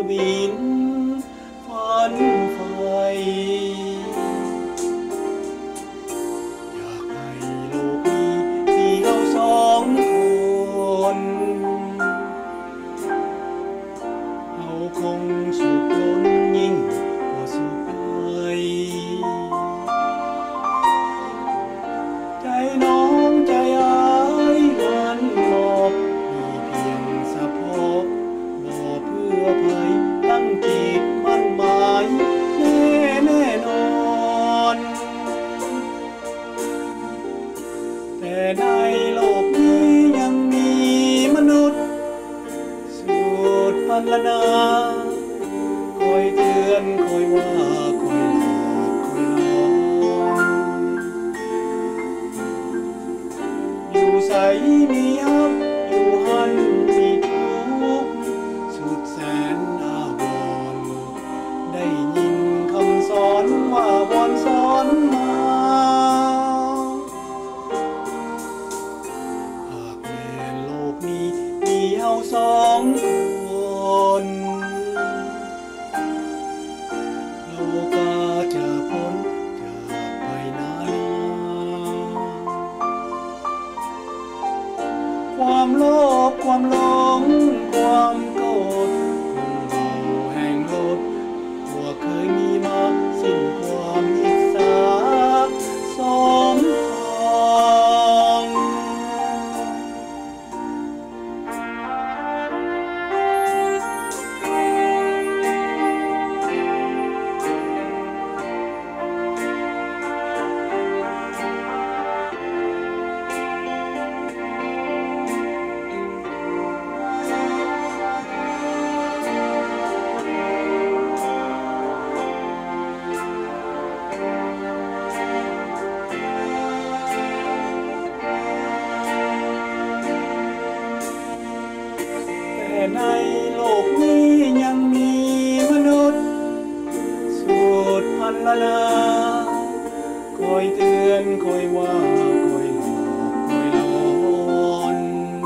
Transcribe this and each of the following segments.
บินฝันใฝ่อยากให้โลกนี้มีเราสองคนเราคงสุขล้นยิ่งกว่าสุขใดใจน้องใจอ้ายมันหมอบมีเพียงสะโพกบ่เพื่อภัยตั้งจิตมั่นหมายแน่นอนแต่ในโลกนี้ยังมีมนุษย์สุดพันละนาคอยเตือนคอยว่าคอยหลอกคอยหลอนอยู่ใสมีฮักอยู่หันมีทุกข์สุดแสนอาวรณ์ได้ยินคำสอนว่าวอนสอนมาหากแม้โลกนี้มีเฮาสองคนโลกาจะพ้นจากไปนานความโลภความหลงความโกรธคงเบาแห่งลดกว่าเคยมีมาสิ้นความอิจฉาสมปองแต่ในโลกนี้ยังมีมนุษย์สุดพันละนาคอยเตือนคอยว่าคอยหลอกคอยหลอน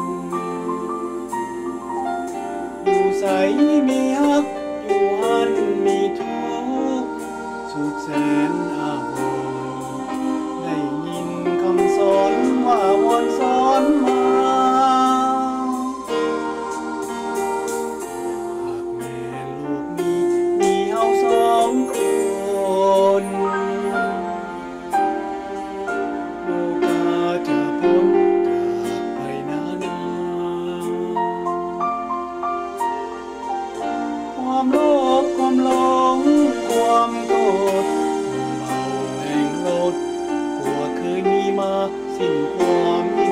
อยู่ใสมีฮักอยู่หันมีทุกข์สุดแสนอาวรณ์ได้ยินคำสอนว่าวอนสอนมาสองคนโลกาจะพ้นจากไปนานความโลภความหลงความโกรธความเบาแห่งลดกว่าเคยมีมาสิ้นความ